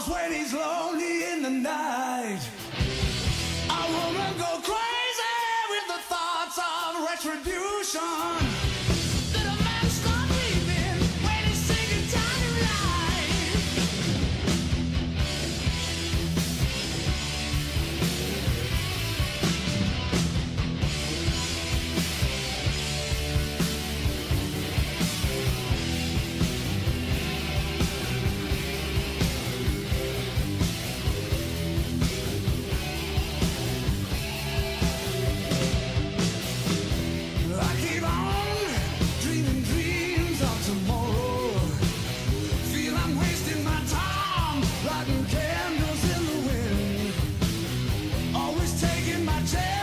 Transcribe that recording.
when he's lonely in the night. A woman go crazy with the thoughts of retribution. That a man start weeping when he's sick and tired of life. I keep on dreaming dreams of tomorrow. Feel I'm wasting my time, lighting candles in the wind. Always taking my chance.